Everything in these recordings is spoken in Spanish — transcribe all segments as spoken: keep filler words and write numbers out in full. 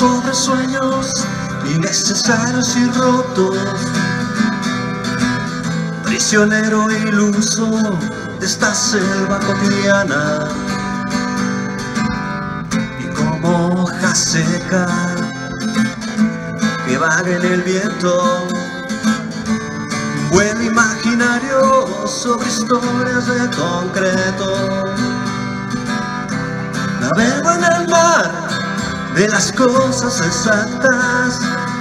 sobre sueños innecesarios y rotos, prisionero iluso de esta selva cotidiana, y como hoja seca que vaga en el viento, vuelo imaginario sobre historias de concreto. Navego en el mar de las cosas exactas,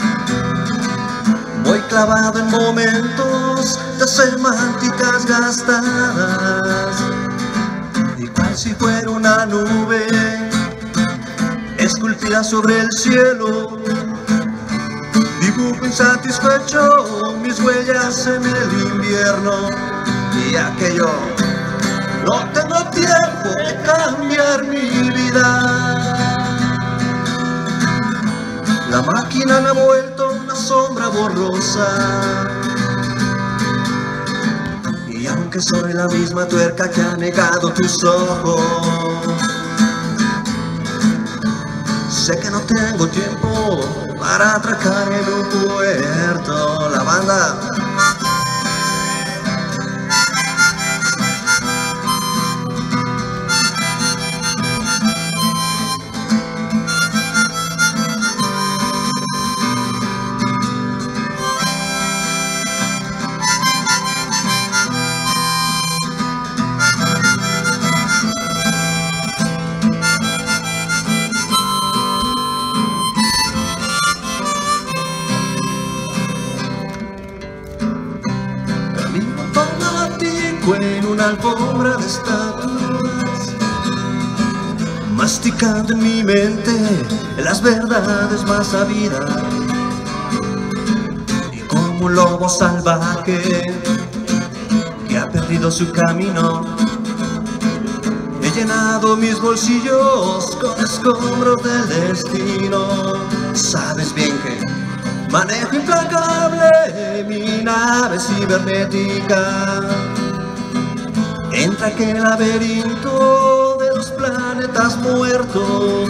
voy clavado en momentos de semánticas gastadas, y cual si fuera una nube esculpida sobre el cielo, dibujo insatisfecho mis huellas en el invierno. Y aquello, no tengo tiempo de cambiar mi vida. La máquina me ha vuelto una sombra borrosa, y aunque soy la misma tuerca que ha negado tus ojos, sé que no tengo tiempo para atracar en un puerto. La banda. En una alfombra de estatuas, masticando en mi mente las verdades más sabidas, y como un lobo salvaje que ha perdido su camino, he llenado mis bolsillos con escombros del destino. Sabes bien que manejo implacable mi nave cibernética entre aquel laberinto de los planetas muertos,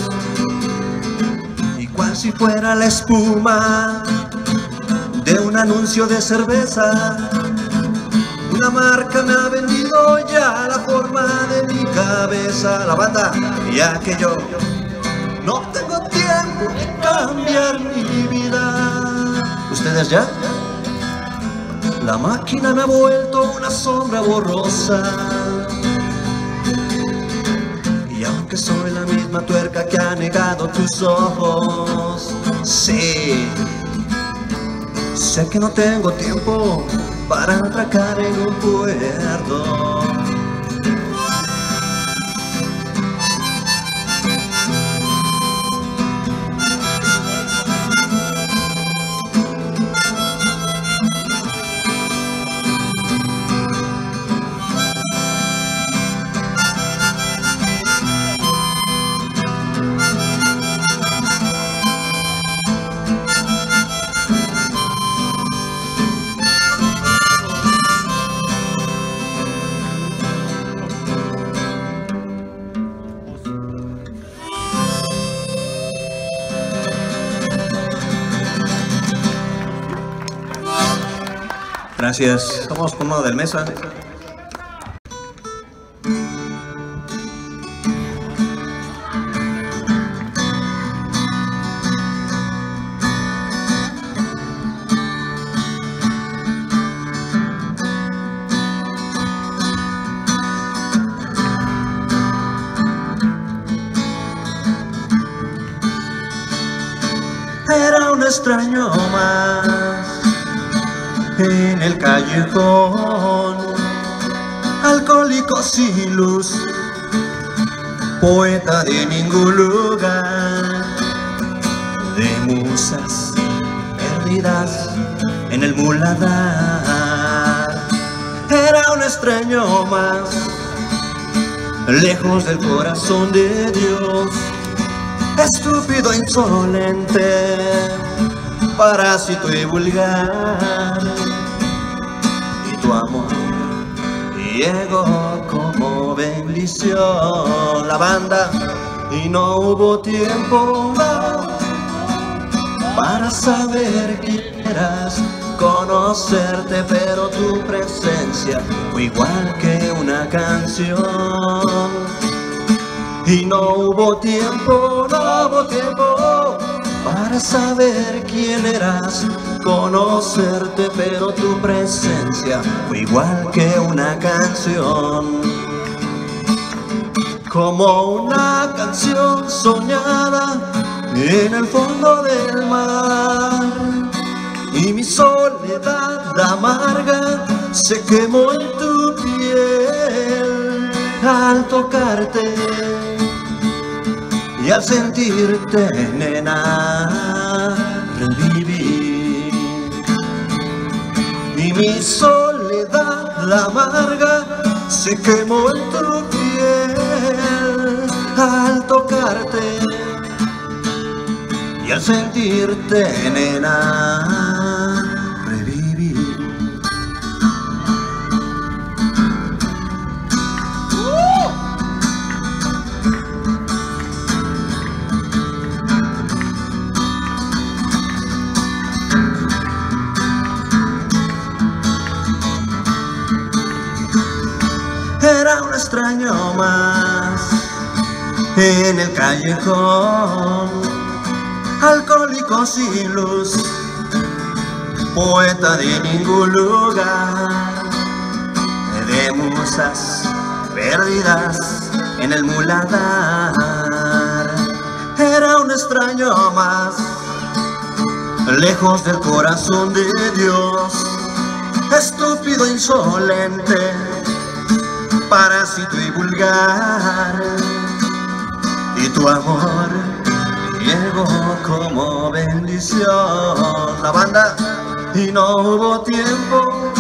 y cual si fuera la espuma de un anuncio de cerveza, una marca me ha vendido ya la forma de mi cabeza. La banda. Y aquello, no tengo tiempo de cambiar mi vida. ¿Ustedes ya? La máquina me ha vuelto una sombra borrosa, y aunque soy la misma tuerca que ha negado tus ojos, sí, sé que no tengo tiempo para atracar en un puerto. Gracias. Vamos con uno del Mesa. Era un extraño más en el callejón, alcohólico sin luz, poeta de ningún lugar, de musas perdidas en el muladar. Era un extraño más, lejos del corazón de Dios, estúpido, insolente, parásito y vulgar. Y tu amor llegó como bendición. La banda. Y no hubo tiempo para saber quién eras, conocerte, pero tu presencia fue igual que una canción. Y no hubo tiempo, no hubo tiempo para saber quién eras, conocerte, pero tu presencia fue igual que una canción. Como una canción soñada en el fondo del mar, y mi soledad amarga se quemó en tu piel al tocarte y al sentirte, nena, reviví. Y mi soledad amarga se quemó en tu piel al tocarte y al sentirte, nena, reviví. Era un extraño más en el callejón, alcohólico sin luz, poeta de ningún lugar, de musas perdidas en el muladar. Era un extraño más, lejos del corazón de Dios, estúpido, insolente, parásito y vulgar. Y tu amor llegó como bendición. La banda. Y no hubo tiempo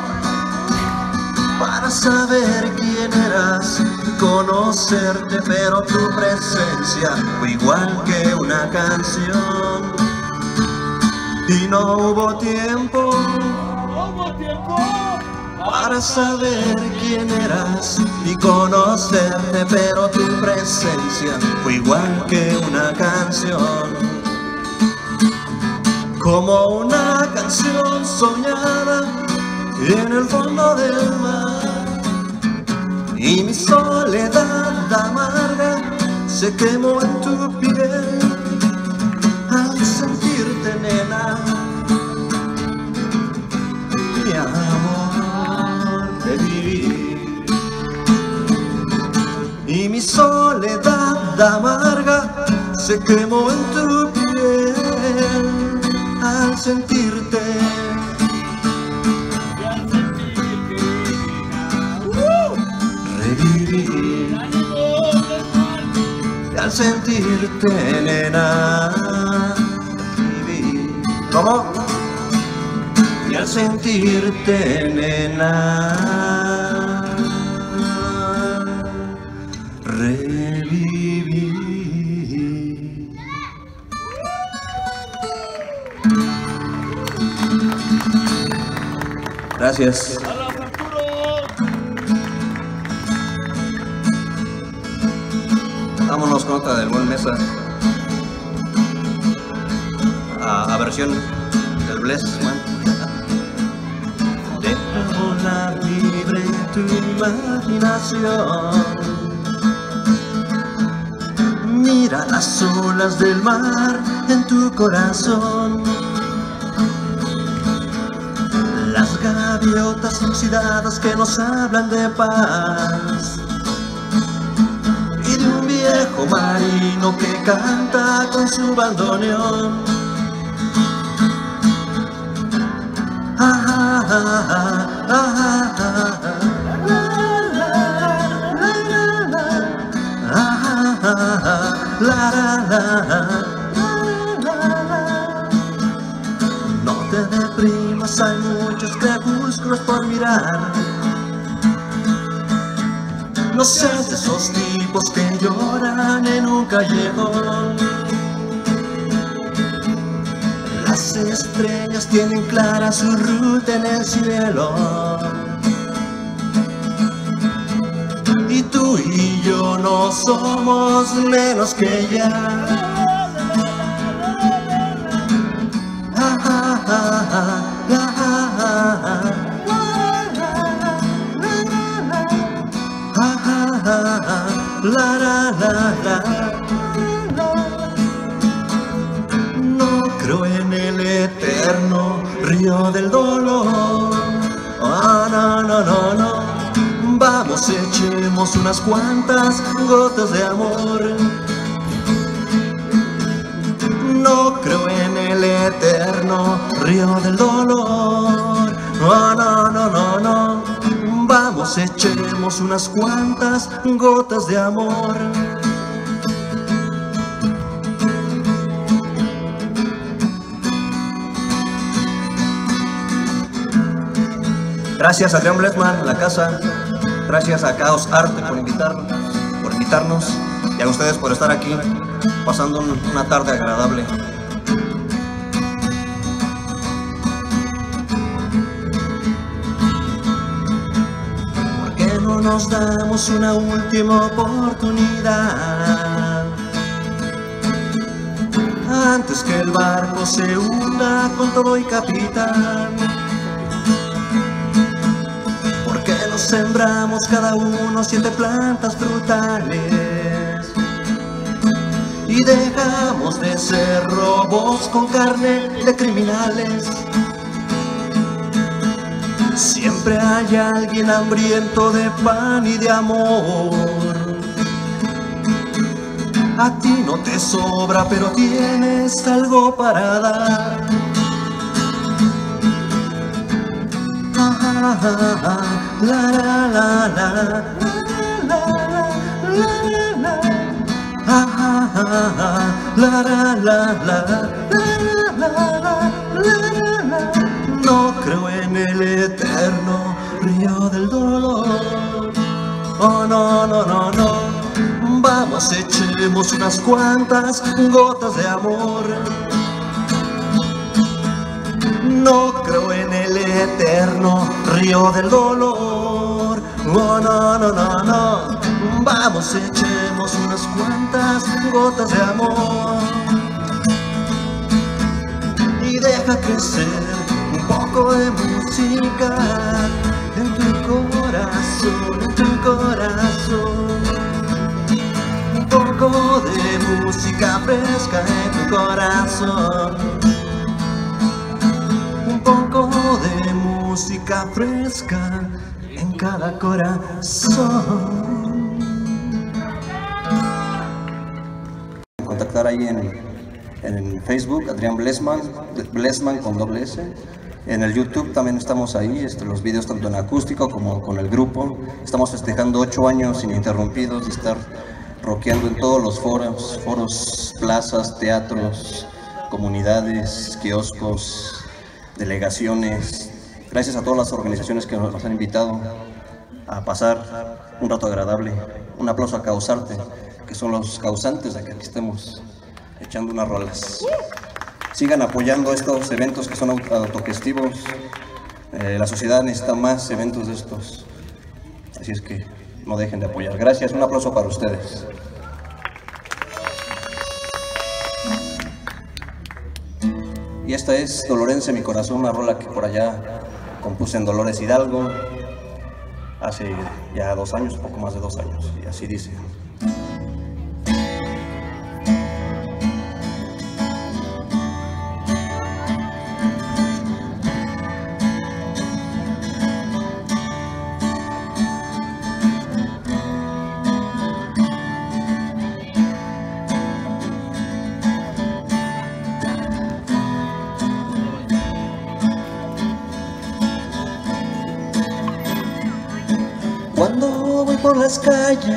para saber quién eras, conocerte, pero tu presencia fue igual que una canción. Y no hubo tiempo, no hubo tiempo para saber quién eras y conocerte, pero tu presencia fue igual que una canción. Como una canción soñada en el fondo del mar, y mi soledad amarga se quemó en tu piel al sentirte, nena, mi amor de vivir. Y mi soledad amarga se quemó en tu piel al sentirte, revivir. Y al sentirte, nena, revivir. ¿Cómo? Y al sentirte, nena, revivir. Gracias. Vámonos con otra del buen Mesa. A, a versión del Bless, man. Deja volar libre tu imaginación. Mira las olas del mar en tu corazón. Las gaviotas oxidadas que nos hablan de paz, y de un viejo marino que canta con su bandoneón. Ah, ah, ah, ah, ah, ah, ah, la, la, la. No te deprimas, hay muchos crepúsculos por mirar. No seas de esos tipos que lloran en un callejón. Las estrellas tienen clara su ruta en el cielo, y tú y yo no somos menos que ella. la, la, la. No creo en el eterno río del dolor. Ah, no, no, no, no. Vamos, echemos unas cuantas gotas de amor. No creo en el eterno río del dolor. Oh, no, no, no, no. Vamos, echemos unas cuantas gotas de amor. Gracias a Adrián Blesman, la casa. Gracias a Caos Arte por invitarnos, por invitarnos y a ustedes por estar aquí, pasando un, una tarde agradable. ¿Por qué no nos damos una última oportunidad? Antes que el barco se hunda con todo y capitán. Sembramos cada uno siete plantas frutales y dejamos de ser robos con carne de criminales. Siempre hay alguien hambriento de pan y de amor. A ti no te sobra, pero tienes algo para dar. La la la la la la la la la. No creo en el eterno río del dolor. Oh, no, no, no, no. Vamos, echemos unas cuantas gotas de amor. No creo en el eterno río del dolor. Oh, no, no, no, no. Vamos, echemos unas cuantas gotas de amor. Y deja crecer un poco de música en tu corazón, en tu corazón. Un poco de música fresca en tu corazón. Un poco de música fresca en cada corazón. Contactar ahí en, en Facebook, Adrián Blesman, Blesman con doble S. En el YouTube también estamos ahí, este, los videos tanto en acústico como con el grupo. Estamos festejando ocho años ininterrumpidos de estar rockeando en todos los foros, foros, plazas, teatros, comunidades, kioscos, delegaciones. Gracias a todas las organizaciones que nos han invitado a pasar un rato agradable. Un aplauso a Caos Arte, que son los causantes de que aquí estemos echando unas rolas. Sigan apoyando estos eventos que son autogestivos. Eh, la sociedad necesita más eventos de estos, así es que no dejen de apoyar. Gracias, un aplauso para ustedes. Y esta es Dolorense mi corazón, una rola que por allá compuse en Dolores Hidalgo hace ya dos años, poco más de dos años, y así dice. Cuando voy por las calles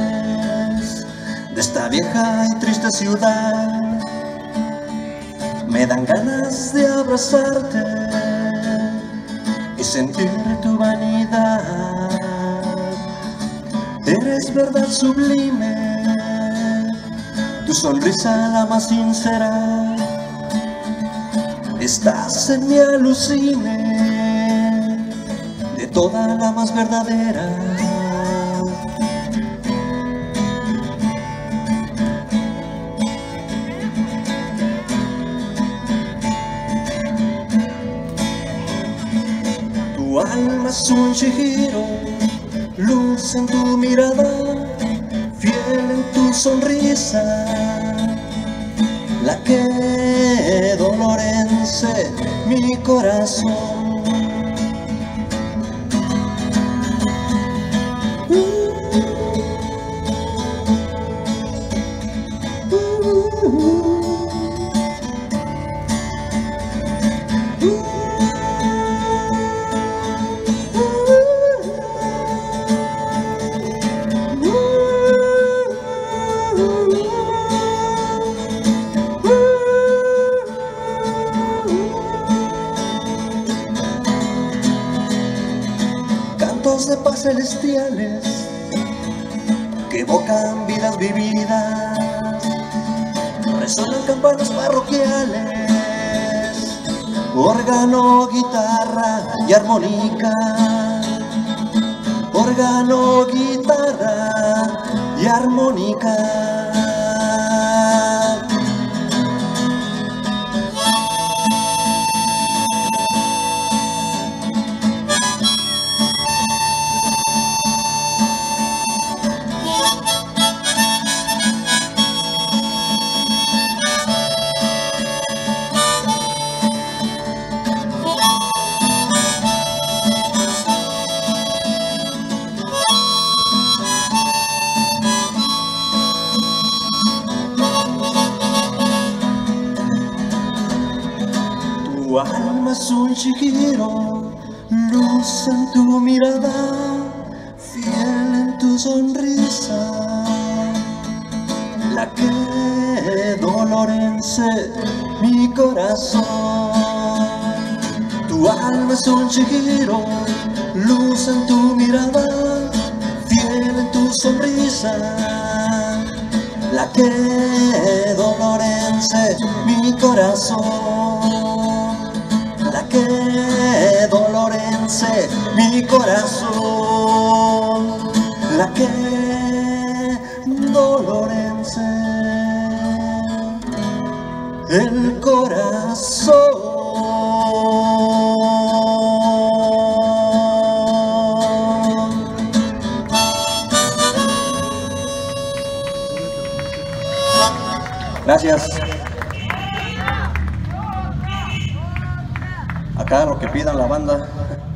de esta vieja y triste ciudad, me dan ganas de abrazarte y sentir tu vanidad. Eres verdad sublime, tu sonrisa la más sincera. Estás en mi alucine, de toda la más verdadera. Tu alma es un chihiro, luz en tu mirada, fiel en tu sonrisa, la que dolorence mi corazón. Cantos de paz celestiales que evocan vidas vividas, resuenan campanas parroquiales, órgano, guitarra y armónica, órgano, guitarra y armónica. Tu alma es un chihiro, luz en tu mirada, fiel en tu sonrisa, la que dolorence mi corazón. Tu alma es un chihiro, luz en tu mirada, fiel en tu sonrisa, la que dolorence mi corazón. La que dolorence mi corazón, la que dolorence el corazón. Gracias. Acá lo que pidan la banda.